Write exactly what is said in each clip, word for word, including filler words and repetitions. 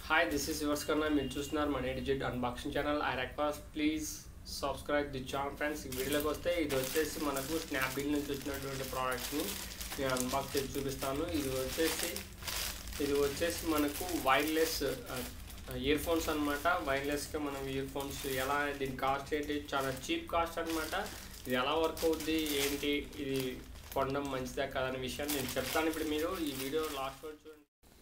Hi, this is yours Karna. మీరు చూస్తున్నారు మన Digit unboxing channel. I request please subscribe the channel friends. ఈ వీడియోలోకి వస్తే ఇది వచ్చేసి మనకు స్నాప్డీల్ నుంచి వచ్చినటువంటి ప్రోడక్ట్ని నేను అన్బాక్స్ చేసి చూపిస్తాను. ఇది వచ్చేసి ఇది వచ్చేసి మనకు వైర్లెస్ ఇయర్ ఫోన్స్ అనమాట. వైర్లెస్గా మనం ఇయర్ ఫోన్స్ ఎలా, దీని కాస్ట్ ఏంటి, చాలా చీప్ కాస్ట్ అనమాట. ఇది ఎలా వర్క్ అవుద్ది ఏంటి, ఇది కొనడం మంచిదా కాదనే విషయాన్ని నేను చెప్తాను. ఇప్పుడు మీరు ఈ వీడియో లాస్ట్ వరకు చూడండి.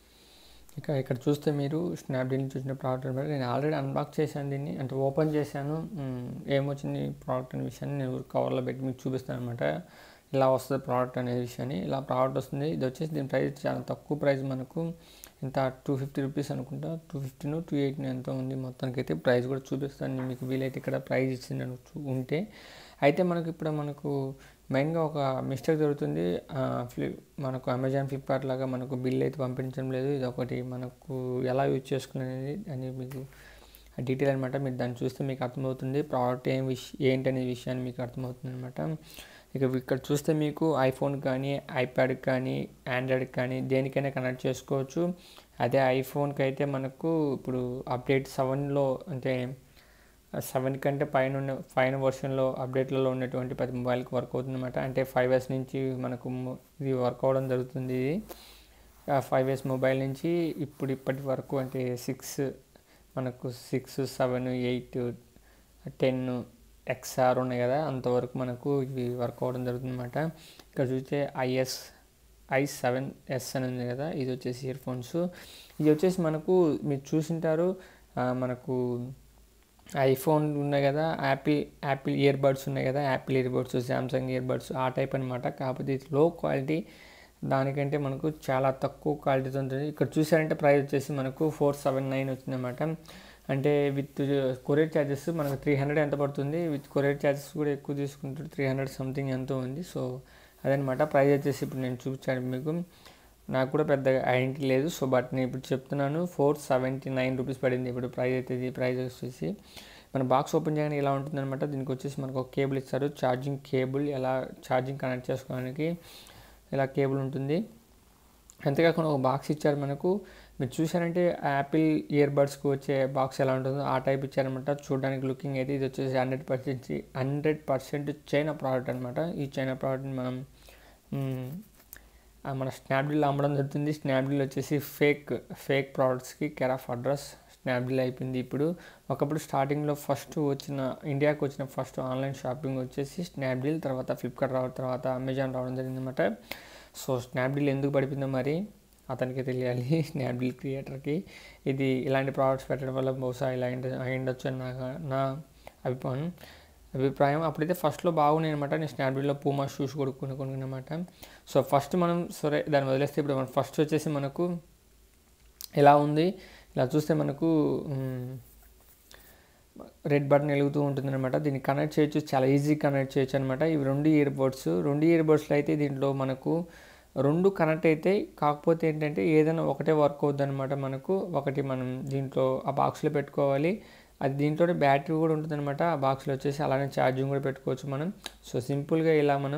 ఇక ఇక్కడ చూస్తే మీరు స్నాప్డీల్ నుంచి వచ్చిన ప్రోడక్ట్ అనమాట. నేను ఆల్రెడీ అన్బాక్స్ చేశాను దీన్ని, అంటే ఓపెన్ చేశాను. ఏమొచ్చింది ప్రోడక్ట్ అనే విషయాన్ని నేను కవర్లో పెట్టి మీకు చూపిస్తాను అనమాట. ఇలా వస్తుంది ప్రోడక్ట్ అనే విషయాన్ని. ఇలా ప్రోడక్ట్ వస్తుంది. ఇది వచ్చేసి దీని ప్రైస్ చాలా తక్కువ ప్రైస్, మనకు ఇంత టూ ఫిఫ్టీ రూపీస్ అనుకుంటా, టూ ఫిఫ్టీను టూ ఎయిటీన్ ఎంతో ఉంది. మొత్తానికి అయితే ప్రైస్ కూడా చూపిస్తాను మీకు వీలైతే ఇక్కడ ప్రైస్ ఇచ్చింది ఉంటే. అయితే మనకు ఇప్పుడు మనకు మెయిన్గా ఒక మిస్టేక్ జరుగుతుంది. ఫ్లిప్ మనకు అమెజాన్ ఫ్లిప్కార్ట్ లాగా మనకు బిల్ అయితే పంపించడం లేదు. ఇది ఒకటి మనకు ఎలా యూజ్ చేసుకునేది అని మీకు డీటెయిల్ అనమాట. మీరు దాన్ని చూస్తే మీకు అర్థమవుతుంది ప్రోడక్ట్ ఏం విష ఏంటనే విషయాన్ని మీకు అర్థమవుతుంది అనమాట. ఇక ఇక్కడ చూస్తే మీకు ఐఫోన్ కానీ, ఐప్యాడ్కి కానీ, ఆండ్రాయిడ్కి కానీ దేనికైనా కనెక్ట్ చేసుకోవచ్చు. అదే ఐఫోన్కి అయితే మనకు ఇప్పుడు అప్డేట్ సెవెన్లో, అంటే సెవెన్ కంటే పైన ఉన్న పైన వర్షన్లో అప్డేట్లలో ఉన్నటువంటి ప్రతి మొబైల్కి వర్క్ అవుతుంది అనమాట. అంటే ఫైవ్ ఇయర్స్ నుంచి మనకు ఇది వర్క్ అవ్వడం జరుగుతుంది. ఇది ఫైవ్ ఇయర్స్ మొబైల్ నుంచి ఇప్పుడు ఇప్పటి వరకు, అంటే సిక్స్ మనకు six seven eight ten XR ఉన్నాయి కదా, అంతవరకు మనకు ఇవి వర్క్ అవ్వడం జరుగుతుంది అనమాట. ఇక్కడ చూస్తే ఐఎస్ ఐ సెవెన్ ఎస్ అని ఉంది కదా, ఇది వచ్చేసి ఇయర్ ఫోన్స్. ఇది వచ్చేసి మనకు మీరు చూసింటారు, మనకు ఐఫోన్ ఉన్నాయి కదా, యాపిల్ యాపిల్ ఇయర్ బడ్స్ ఉన్నాయి కదా, Apple ear buds, Samsung ear buds ఆ టైప్ అనమాట. కాకపోతే ఇది లో క్వాలిటీ, దానికంటే మనకు చాలా తక్కువ క్వాలిటీతో ఉంటుంది. ఇక్కడ చూసారంటే ప్రైస్ వచ్చేసి మనకు ఫోర్ సెవెన్ నైన్ వచ్చిందన్నమాట. అంటే విత్ కొరియర్ ఛార్జెస్ మనకు త్రీ హండ్రెడ్ ఎంత పడుతుంది, విత్ కొరియర్ ఛార్జెస్ కూడా ఎక్కువ తీసుకుంటారు, త్రీ హండ్రెడ్ సంథింగ్ ఎంతో ఉంది. సో అదనమాట ప్రైస్ వచ్చేసి. ఇప్పుడు నేను చూపించాను మీకు, నాకు కూడా పెద్దగా ఐడెంటిటీ లేదు. సో బట్ నేను ఇప్పుడు చెప్తున్నాను, ఫోర్ సెవెంటీ నైన్ రూపీస్ పడింది ఇప్పుడు ప్రైస్ అయితే. ఇది ప్రైస్ వచ్చేసి మన బాక్స్ ఓపెన్ చేయడానికి ఇలా ఉంటుందన్నమాట. దీనికి వచ్చేసి మనకు ఒక కేబుల్ ఇస్తారు, ఛార్జింగ్ కేబుల్. ఎలా ఛార్జింగ్ కనెక్ట్ చేసుకోవడానికి ఇలా కేబుల్ ఉంటుంది. అంతేకాకుండా ఒక బాక్స్ ఇచ్చారు మనకు. మీరు చూసారంటే యాపిల్ ఇయర్ బడ్స్కి వచ్చే బాక్స్ ఎలా ఉంటుందో ఆ టైప్ ఇచ్చారనమాట. చూడడానికి లుకింగ్ అయితే ఇది వచ్చేసి hundred percent hundred percent China product అనమాట. ఈ చైనా ప్రోడక్ట్ని మనం మన స్నాప్డీల్ అమ్మడం జరుగుతుంది. స్నాప్డీల్ వచ్చేసి ఫేక్ ఫేక్ ప్రోడక్ట్స్కి కేర్ ఆఫ్ అడ్రస్ స్నాప్డీల్ అయిపోయింది ఇప్పుడు. ఒకప్పుడు స్టార్టింగ్లో ఫస్ట్ వచ్చిన ఇండియాకి వచ్చిన ఫస్ట్ ఆన్లైన్ షాపింగ్ వచ్చేసి స్నాప్డీల్, తర్వాత ఫ్లిప్కార్ట్ రావడం, తర్వాత అమెజాన్ రావడం జరిగింది అనమాట. సో స్నాప్డీల్ ఎందుకు పడిపోయిందో మరి అతనికి తెలియాలి, స్నాప్డీల్ క్రియేటర్కి. ఇది ఇలాంటి ప్రోడక్ట్స్ పెట్టడం వల్ల బహుశా ఇలా అయి ఉండొచ్చు అని నాకు నా అభిప్రాయం అభిప్రాయం అప్పుడైతే ఫస్ట్లో బాగున్నాయి అనమాట. నేను స్నాప్డీల్లో పూమా షూస్ కూడా కొనుక్కున్నాను అనమాట. సో ఫస్ట్ మనం సరే దాన్ని వదిలేస్తే ఇప్పుడు మనం ఫస్ట్ వచ్చేసి మనకు ఎలా ఉంది, ఇలా చూస్తే మనకు రెడ్ బటన్ వెలుగుతూ ఉంటుంది అనమాట. దీన్ని కనెక్ట్ చేయొచ్చు, చాలా ఈజీ కనెక్ట్ చేయొచ్చు అనమాట. ఇవి రెండు ఇయర్ బడ్స్ రెండు ఇయర్ బడ్స్లో అయితే దీంట్లో మనకు రెండు కనెక్ట్ అయితే, కాకపోతే ఏంటంటే ఏదైనా ఒకటే వర్క్ అవుద్ది అనమాట. మనకు ఒకటి మనం దీంట్లో ఆ బాక్స్లో పెట్టుకోవాలి, అది దీంట్లో బ్యాటరీ కూడా ఉంటుంది అనమాట. ఆ బాక్స్లో వచ్చేసి అలానే ఛార్జింగ్ కూడా పెట్టుకోవచ్చు మనం. సో సింపుల్గా ఇలా మనం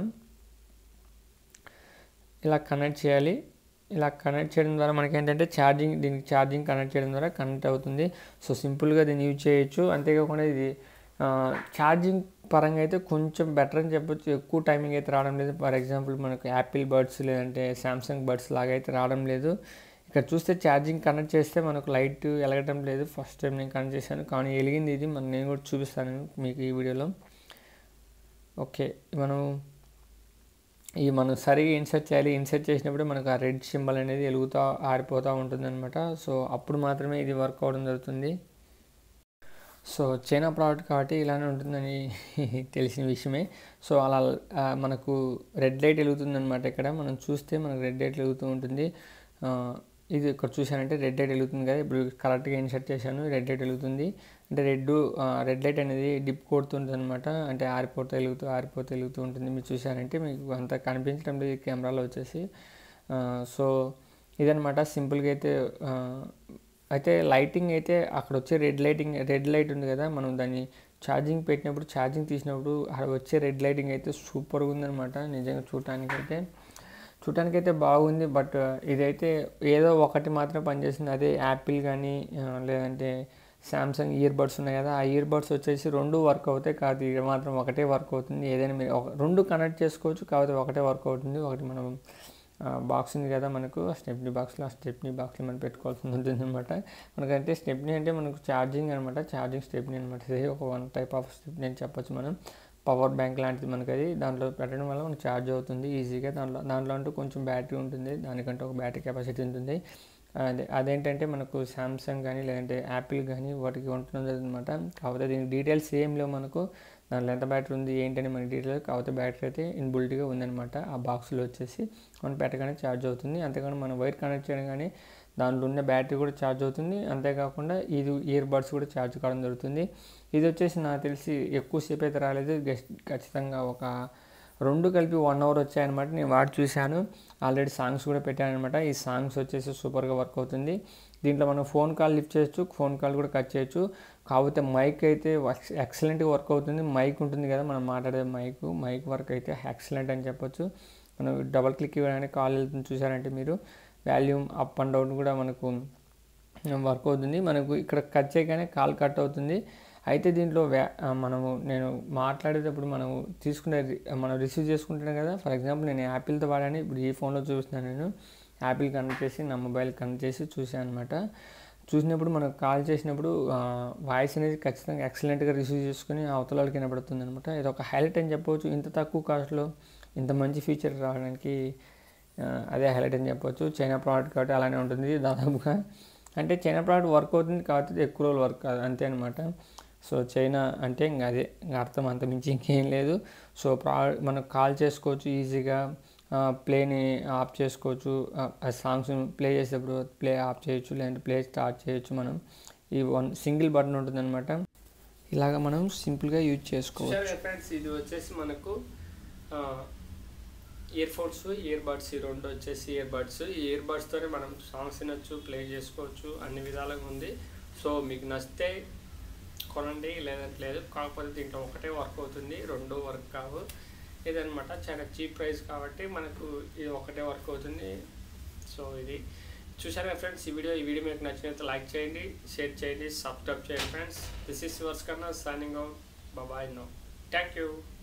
ఇలా కనెక్ట్ చేయాలి. ఇలా కనెక్ట్ చేయడం ద్వారా మనకి ఏంటంటే ఛార్జింగ్, దీనికి ఛార్జింగ్ కనెక్ట్ చేయడం ద్వారా కనెక్ట్ అవుతుంది. సో సింపుల్గా దీన్ని యూజ్ చేయొచ్చు. అంతేకాకుండా ఇది ఛార్జింగ్ పరంగా అయితే కొంచెం బెటర్ అని చెప్పొచ్చు. ఎక్కువ టైమింగ్ అయితే రావడం లేదు. ఫర్ ఎగ్జాంపుల్ మనకు యాపిల్ బడ్స్ లేదంటే శాంసంగ్ బడ్స్ లాగా అయితే రావడం లేదు. ఇక్కడ చూస్తే ఛార్జింగ్ కనెక్ట్ చేస్తే మనకు లైట్ వెలగడం లేదు. ఫస్ట్ టైం నేను కనెక్ట్ చేశాను, కానీ వెలిగింది ఇది. మనం నేను కూడా చూపిస్తాను మీకు ఈ వీడియోలో. ఓకే, మనం ఈ మనం సరిగా ఇన్సర్ట్ చేయాలి. ఇన్సర్ట్ చేసినప్పుడు మనకు ఆ రెడ్ సింబల్ అనేది వెలుగుతూ ఆరిపోతూ ఉంటుంది అనమాట. సో అప్పుడు మాత్రమే ఇది వర్క్ అవ్వడం జరుగుతుంది. సో చైనా ప్రోడక్ట్ కాబట్టి ఇలానే ఉంటుందని తెలిసిన విషయమే. సో అలా మనకు రెడ్ లైట్ వెలుగుతుంది అనమాట. ఇక్కడ మనం చూస్తే మనకు రెడ్ లైట్ వెలుగుతూ ఉంటుంది. ఇది ఇక్కడ చూసానంటే రెడ్ లైట్ వెలుగుతుంది కదా, ఇప్పుడు కరెక్ట్గా ఇన్సర్ట్ చేశాను, రెడ్ లైట్ వెలుగుతుంది. అంటే రెడ్ రెడ్ లైట్ అనేది డిప్ కొడుతుంది అనమాట. అంటే ఆరిపోతూ వెలుగుతూ ఆరిపోతూ వెలుగుతూ ఉంటుంది. మీరు చూసారంటే మీకు అంత కనిపించడం లేదు కెమెరాలో వచ్చేసి. సో ఇదనమాట సింపుల్గా అయితే. అయితే లైటింగ్ అయితే అక్కడ వచ్చే రెడ్ లైటింగ్ రెడ్ లైట్ ఉంది కదా, మనం దాన్ని ఛార్జింగ్ పెట్టినప్పుడు ఛార్జింగ్ తీసినప్పుడు వచ్చే రెడ్ లైటింగ్ అయితే సూపర్గా ఉందనమాట నిజంగా చూడటానికి అయితే. చూడటానికైతే బాగుంది. బట్ ఇదైతే ఏదో ఒకటి మాత్రం పనిచేస్తుంది. అదే యాపిల్ కానీ లేదంటే శాంసంగ్ ఇయర్ బడ్స్ ఉన్నాయి కదా, ఆ ఇయర్ బడ్స్ వచ్చేసి రెండు వర్క్ అవుతాయి. కాదు ఇది మాత్రం ఒకటే వర్క్ అవుతుంది. ఏదైనా మీరు ఒక రెండు కనెక్ట్ చేసుకోవచ్చు, కాకపోతే ఒకటే వర్క్ అవుతుంది. ఒకటి మనం బాక్స్ ఉంది కదా మనకు స్టెప్నీ బాక్స్లో, ఆ స్టెప్నీ బాక్స్లో మనం పెట్టుకోవాల్సి ఉంటుంది అనమాట. మనకంటే స్టెప్నీ అంటే మనకు ఛార్జింగ్ అనమాట, ఛార్జింగ్ స్టెప్నీ అనమాట. ఇది ఒక వన్ టైప్ ఆఫ్ స్టెప్నీ అని చెప్పొచ్చు మనం. పవర్ బ్యాంక్ లాంటిది మనకి అది, దాంట్లో పెట్టడం వల్ల మనకు ఛార్జ్ అవుతుంది ఈజీగా. దాంట్లో దాంట్లో అంటూ కొంచెం బ్యాటరీ ఉంటుంది, దానికంటే ఒక బ్యాటరీ కెపాసిటీ ఉంటుంది. అదే అదేంటంటే మనకు శాంసంగ్ కానీ లేదంటే యాపిల్ కానీ వాటికి ఉంటుంది అనమాట. కాకపోతే దీనికి డీటెయిల్స్ ఏం లేవు మనకు, దాంట్లో ఎంత బ్యాటరీ ఉంది ఏంటని మనకి డీటెయిల్. కాకపోతే బ్యాటరీ అయితే ఇన్బుల్ట్గా ఉందన్నమాట. ఆ బాక్స్లో వచ్చేసి మనం పెట్టగానే ఛార్జ్ అవుతుంది. అంతేకాని మనం వైర్ కనెక్ట్ చేయడం కానీ దాంట్లో ఉన్న బ్యాటరీ కూడా ఛార్జ్ అవుతుంది. అంతేకాకుండా ఇది ఇయర్ బడ్స్ కూడా ఛార్జ్ కావడం జరుగుతుంది. ఇది వచ్చేసి నాకు తెలిసి ఎక్కువసేపు అయితే రాలేదు, జస్ట్ ఖచ్చితంగా ఒక రెండు కలిపి వన్ అవర్ వచ్చాయన్నమాట. నేను వాటి చూశాను, ఆల్రెడీ సాంగ్స్ కూడా పెట్టాను అనమాట. ఈ సాంగ్స్ వచ్చేసి సూపర్గా వర్క్ అవుతుంది. దీంట్లో మనం ఫోన్ కాల్ లిఫ్ట్ చేయొచ్చు, ఫోన్ కాల్ కూడా కట్ చేయొచ్చు. కాకపోతే మైక్ అయితే ఎక్సలెంట్గా వర్క్ అవుతుంది. మైక్ ఉంటుంది కదా మనం మాట్లాడే మైక్, మైక్ వర్క్ అయితే ఎక్సలెంట్ అని చెప్పొచ్చు. మనం డబల్ క్లిక్ ఇవ్వడానికి కాల్ వెళ్తుంది చూసారంటే మీరు, వాల్యూమ్ అప్ అండ్ డౌన్ కూడా మనకు వర్క్ అవుతుంది. మనకు ఇక్కడ కట్ చేయగానే కాల్ కట్ అవుతుంది. అయితే దీంట్లో వ్యా మనము నేను మాట్లాడేటప్పుడు మనము తీసుకునే మనం రిసీవ్ చేసుకుంటాను కదా, ఫర్ ఎగ్జాంపుల్ నేను యాపిల్తో వాడాను, ఇప్పుడు ఈ ఫోన్లో చూస్తున్నాను. నేను యాపిల్ కనెక్ట్ చేసి నా మొబైల్ కనెక్ట్ చేసి చూసాను అనమాట. చూసినప్పుడు మనకు కాల్ చేసినప్పుడు వాయిస్ అనేది ఖచ్చితంగా ఎక్సలెంట్గా రిసీవ్ చేసుకుని అవతల వాళ్ళకి వినపడుతుంది అనమాట. ఇది ఒక హైలైట్ అని చెప్పవచ్చు. ఇంత తక్కువ కాస్ట్లో ఇంత మంచి ఫీచర్ రావడానికి అదే హైలైట్ అని చెప్పవచ్చు. చైనా ప్రోడక్ట్ కాబట్టి అలానే ఉంటుంది దాదాపుగా. అంటే చైనా ప్రోడక్ట్ వర్క్ అవుతుంది కాబట్టి ఎక్కువ రోజులు వర్క్ కాదు అంతే అనమాట. సో చైనా అంటే ఇంకా అదే ఇంకా అర్థం, అంత మించి ఇంకేం లేదు. సో ప్రా మనకు కాల్ చేసుకోవచ్చు ఈజీగా, ప్లేని ఆఫ్ చేసుకోవచ్చు, సాంగ్స్ ప్లే చేసేటప్పుడు ప్లే ఆఫ్ చేయొచ్చు, లేదంటే ప్లే స్టార్ట్ చేయొచ్చు. మనం ఈ వన్ సింగిల్ బటన్ ఉంటుంది అనమాట. ఇలాగ మనం సింపుల్గా యూజ్ చేసుకోవచ్చు. ఫ్రెండ్స్ ఇది వచ్చేసి మనకు ఇయర్ ఫోన్స్, ఇయర్ బడ్స్, ఈ రెండు వచ్చేసి ఇయర్ బడ్స్. ఈ ఇయర్ బడ్స్తోనే మనం సాంగ్స్ వినొచ్చు, ప్లే చేసుకోవచ్చు, అన్ని విధాలుగా ఉంది. సో మీకు నచ్చితే కొనండి, లేదంటే లేదు. కాకపోతే దీంట్లో ఒకటే వర్క్ అవుతుంది, రెండు వర్క్ కావు. ఇదనమాట చాలా చీప్ ప్రైస్ కాబట్టి మనకు ఇది ఒకటే వర్క్ అవుతుంది. సో ఇది చూసారా ఫ్రెండ్స్ ఈ వీడియో. ఈ వీడియో మీకు నచ్చినట్లయితే లైక్ చేయండి, షేర్ చేయండి, సబ్స్క్రైబ్ చేయండి friends. This is yours Kanna signing out. Bye now. Thank you.